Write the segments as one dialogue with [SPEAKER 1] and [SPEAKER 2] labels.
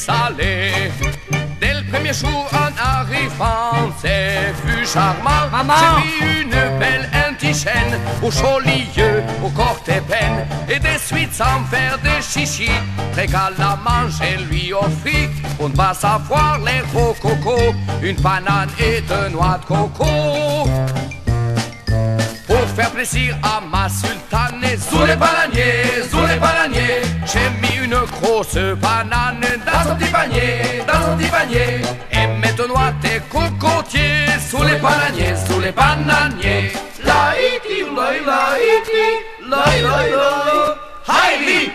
[SPEAKER 1] salé. Dès le premier jour en arrivant, c'est fut charmant. J'ai mis une belle indigène au joli yeux, au corps épine, et des suites sans faire de chichi. Régal à manger lui offrit, pour ne pas savoir les rococo, une banane et deux noix de coco. Pour faire plaisir à ma sultane, sous les bananiers, j'ai mis une grosse banane dans son petit panier, et maintenant tes cocotiers sous les bananiers, Laïti, laïti, Haïli.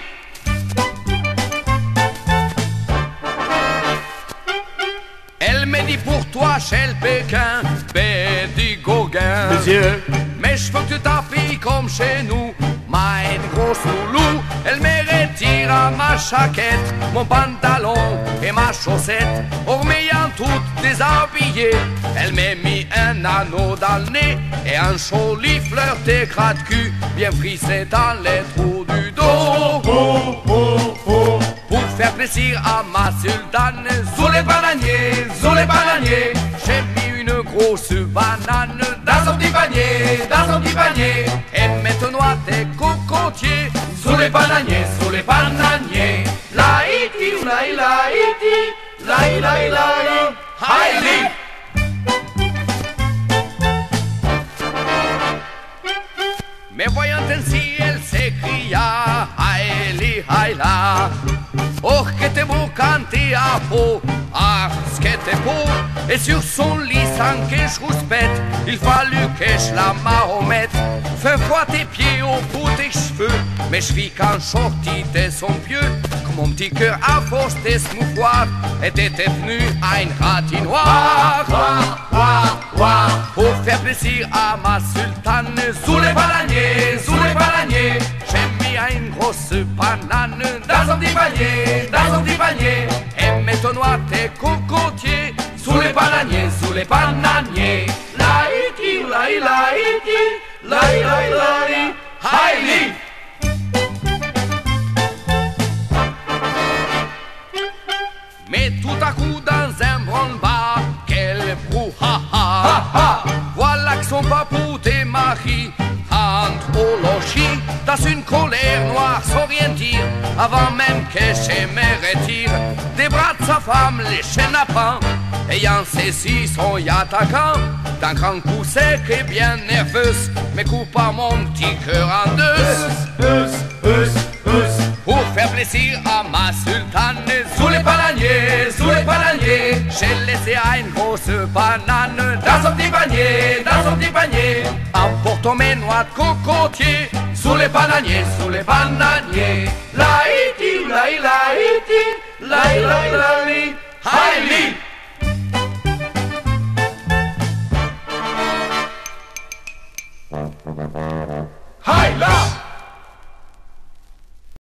[SPEAKER 1] Elle me dit pour toi, chez le Pékin, Bédi Gauguin.
[SPEAKER 2] Monsieur.
[SPEAKER 1] Mais je veux que tu t'habilles comme chez nous, ma grosse loulou. Elle me retire à ma chaquette, mon pantalon et ma chaussette. Hormis-en toutes déshabillées, elle m'a mis un anneau dans le nez et un joli fleur de gratte-cul bien frissé dans les trous du dos. Pour faire plaisir à ma sultane, sous les bananiers, j'ai mis une grosse banane dans son petit panier, et maintenant tes cocotiers sous les bananiers, Laïti, Haïli. Mais voyant ainsi, elle s'écria, Haïli, Haïla. Oh, que t'es beau quand t'es à peau, ah, ce que t'es beau. Et sur son lit, sans que je rouspète, il fallut que je la maromette. Fais voir tes pieds au bout des cheveux, mes chevilles qu'en shorty de son pieu. Que mon petit cœur à force de se mouvoir était devenu un ratinoir. Pour faire plaisir à ma sultane, sous les bananiers, j'ai mis une grosse banane dans son petit panier, et maintenant tes cocotiers sous les bananiers, Laïti, Haïli. Mais tout à coup dans un branle-bas, quel brouhaha. Voilà que son papou démarre, entre au logis, dans une colère noire sans rien dire, avant même que je me retire des bras de sa femme, les chenapans, ayant saisi son attaquant d'un grand coup sec et bien nerveuse, me coupa mon petit cœur en deux. Pour faire plaisir à ma sultane, sous les bananiers, j'ai laissé une grosse banane dans son petit panier, emportant mes noix de cocotier sous les bananiers, Laïti, Haïli.